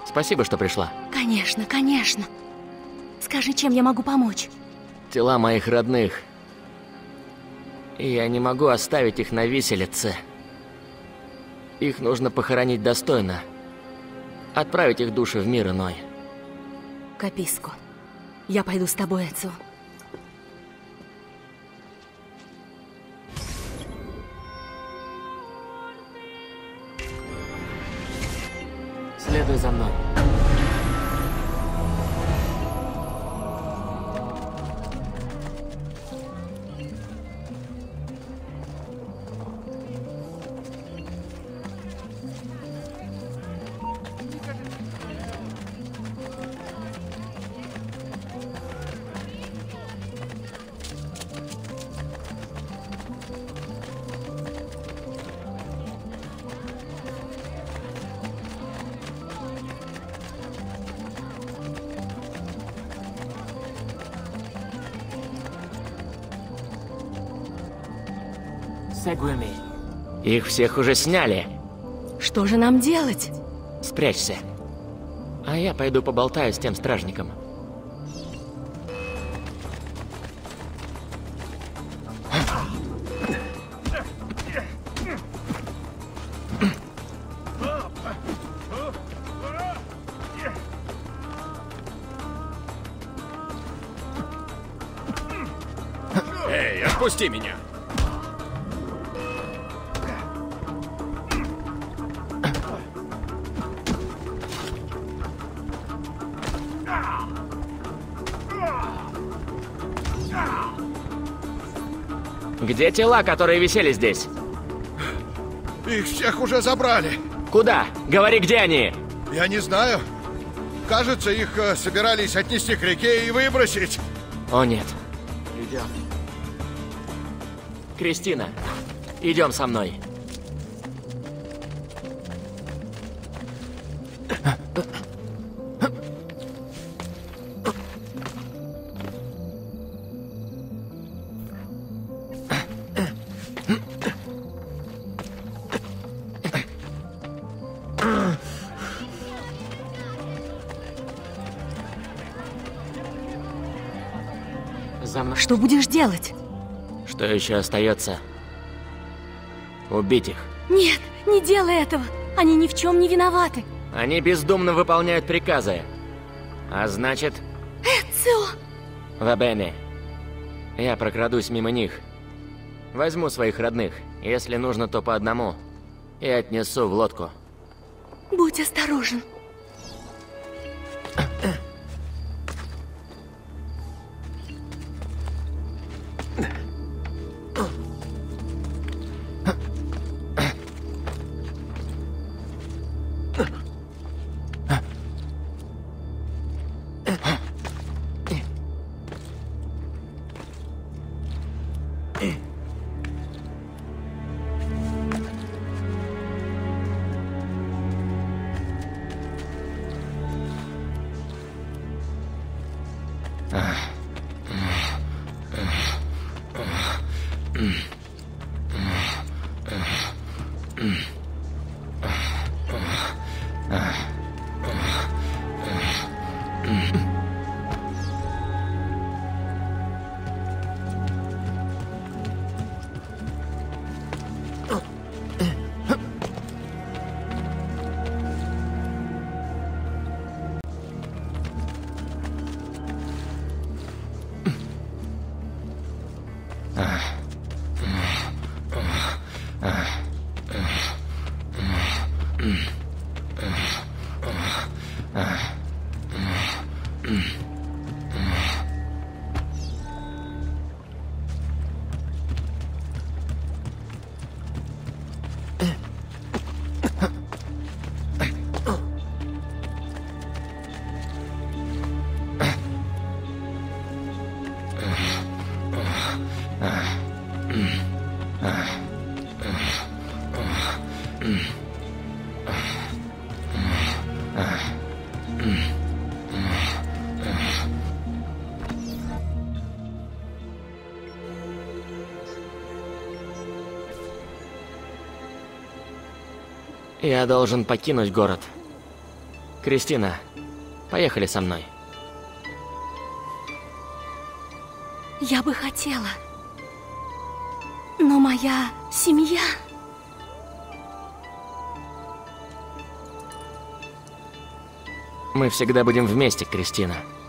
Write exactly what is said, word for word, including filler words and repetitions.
Спасибо, что пришла. Конечно, конечно. Скажи, чем я могу помочь? Тела моих родных. И я не могу оставить их на виселице. Их нужно похоронить достойно. Отправить их души в мир иной. Каписко, я пойду с тобой, Эцио. Следуй за мной. Их всех уже сняли. Что же нам делать? Спрячься. А я пойду поболтаю с тем стражником. Эй, отпусти меня! Где тела, которые висели здесь? Их всех уже забрали. Куда? Говори, где они? Я не знаю. Кажется, их э, собирались отнести к реке и выбросить. О, нет. Идем. Кристина, идем со мной. Что будешь делать? Что еще остается? Убить их. Нет, не делай этого. Они ни в чем не виноваты. Они бездумно выполняют приказы. А значит... Эцио! Вабене. Я прокрадусь мимо них. Возьму своих родных. Если нужно, то по одному. И отнесу в лодку. Будь осторожен. Я должен покинуть город. Кристина, поехали со мной. Я бы хотела. Но моя семья... Мы всегда будем вместе, Кристина.